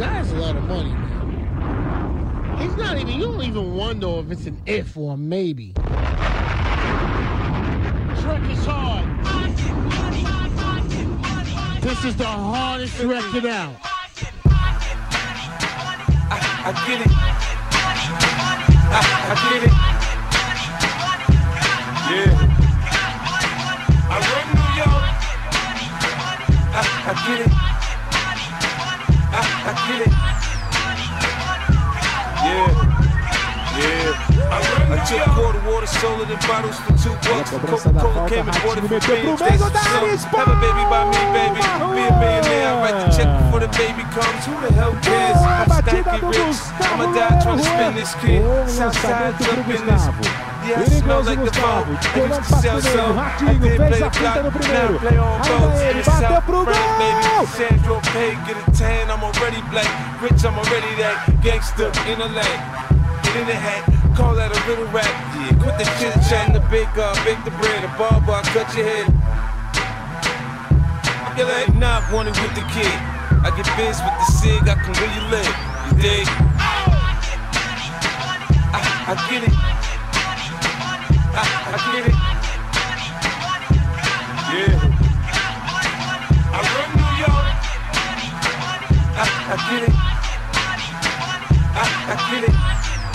guy has a lot of money, man. He's not even, you don't even wonder if it's an if or a maybe. Trek is hard. This is the hardest record out. I get it. I get it. Yeah. I run New York. I get it. I get it. Yeah. I took quarter water, sold it in bottles for $2. Coca-Cola came and bought it for $3. Have a baby by me, baby. Be a millionaire. I write the check before the baby comes. Who the hell cares? I'm stanky rich. I'ma die trying to spin this kid. Southside up in this. Yeah, I smell like the phone. I used to sell so. I did play the block. Now I play on boats. In the South, France, baby. Sandro Pay, get a tan. I'm already black. Rich, I'm already that. Gangster in the lane. In the hat, call that a little rap. Yeah, quit the chit chat and the bake the bread. A barber, cut your head. You're like, nah, I want it with the kid. I get biz with the cig, I can really live. You dig? I get it. I get it. Yeah. I run New York. I get it. I get it.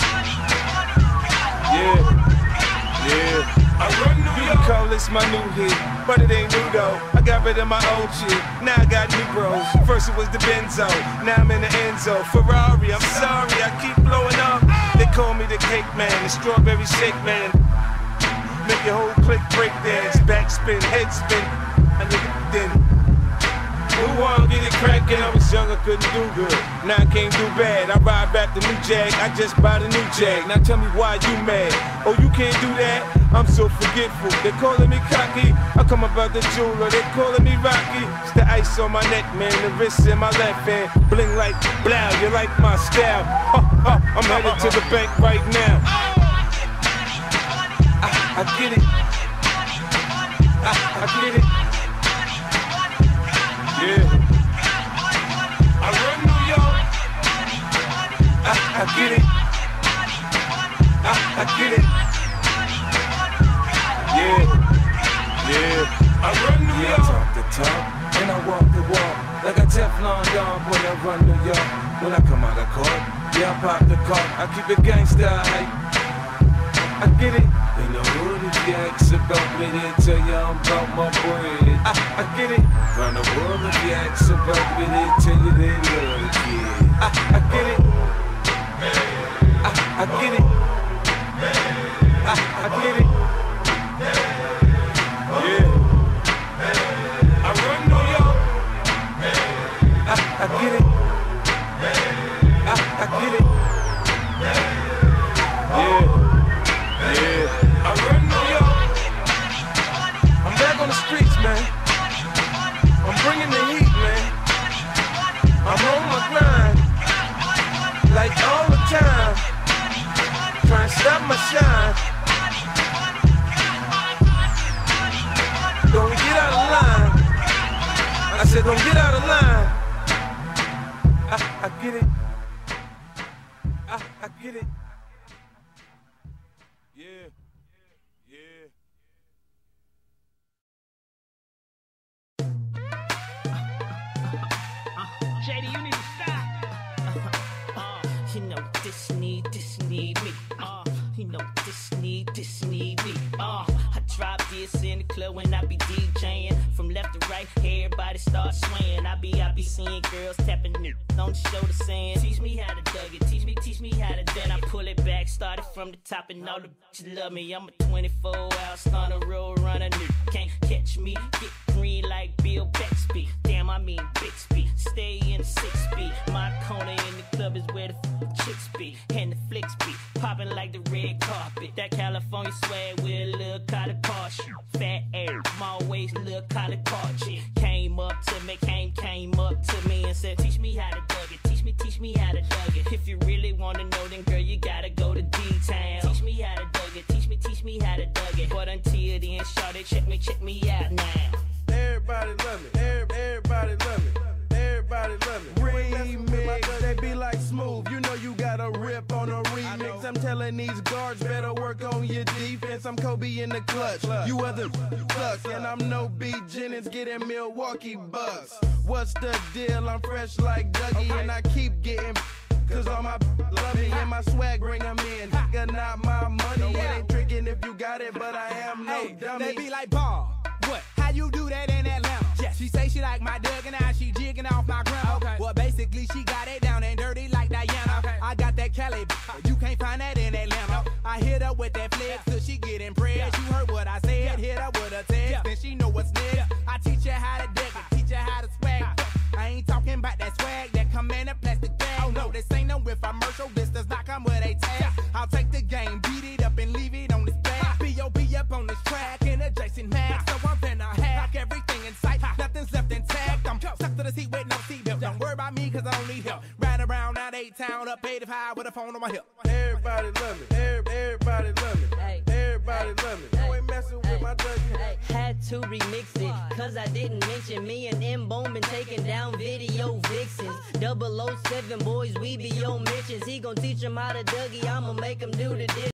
Yeah, I run New York. Call this my new hit, but it ain't new though. I got rid of my old shit, now I got new bros. First it was the Benzo, now I'm in the Enzo. Ferrari, I'm sorry, I keep blowing up. They call me the cake man, the strawberry shake man. Make your whole clique break dance, backspin, head spin. I nigga then. Who wanna get it crackin'? I was young, I couldn't do good. Now I can't do bad. I ride back the new Jag, I just bought a new Jag. Now tell me why you mad? Oh, you can't do that? I'm so forgetful. They calling me cocky. I come about the jeweler. They calling me Rocky. It's the ice on my neck, man. The wrist in my left hand. Bling like blow. You like my style? I'm headed to the bank right now. I get it. I get it. Yeah. I run New York. I get it. I get it. Yeah. I run New York. I talk the talk and I walk the walk. Like a Teflon Don, boy, I run New York. When I come out of court, yeah, I pop the cork. I keep it gangsta hype. I get it. In the hood, if you ask about me, they tell you I'm about my bread. I get it. Round the world, if you ask about me, they tell you they love the kid. I get it. I get it. I get it. Yeah. I run New York. I get it. I get it. Yeah. I run New York. I'm back on the streets, man. I'm bringing the heat, man. I'm on my grind, like all the time. Trying to stop my shine. Don't get out of line. I said, don't get out of line. I get it. I get it. Yeah. JD, you need to stop. You know this need me. You know this need me. I drop this in the club when I be DJing. From left to right, everybody start swaying. I be seeing girls tapping on the shoulder saying, teach me how to dug it, teach me how to. Then I pull it back, started from the top, and all the bitches love me. I'm a 24-hour stunner, road runner, can't catch me. Get green like Bill Bixby. Damn, I mean Bixby. Stay in 6 feet. My corner in the club is where the chicks be, and the flicks be popping like the red carpet. That California swag with a little collar car shoe. Fat air, small waist, little collar car chick. Came up to me and said, teach me how to dug it. Teach me how to dug it. If you really wanna know, then girl, you gotta go to D-Town. Teach me how to dug it. Teach me how to dug it. But until then, shawty, check me out now. Everybody love me. Everybody love me. Everybody love me. Remix. telling these guards better work on your defense. I'm Kobe in the clutch, you other sucks, and I'm no B. Jennings getting Milwaukee Bucks. What's the deal? I'm fresh like Dougie, and I keep getting cause all my love me and my swag bring them in. Nigga, not my money. It ain't tricking if you got it, but I am no dummy. They be like, Paul, what? How you do that in Atlanta? Yes. She say she like my Doug and now she jigging off my grandma. Okay. Well, basically she got it down and dirty like Diana. Okay. I got that Cali, you can't find that in Atlanta. I hit her with that flex till she get impressed. You heard what I said, hit her with a text, then she know what's next. I teach her how to deck it, teach her how to swag. I ain't talking about that swag that come in a plastic bag. Oh no, this ain't no infomercial, this does not come with a tag. I'll take the game, beat it up and leave it on this bag. B.O.B. up on this track in a Jason Max. So I'm finna hack everything in sight, nothing's left intact. I'm stuck to the seat with no seatbelt. Don't worry about me cause I don't need help. Ride around out 8-town, up 85 with a phone on my hip. Everybody love me, everybody love me, everybody love me. You ain't messing with my Dougie. Had to remix it, cause I didn't mention me and M-Bone been taking down video vixens. 007 boys, we be on missions. He gon' teach him how to Dougie, I'ma make him do the dishes.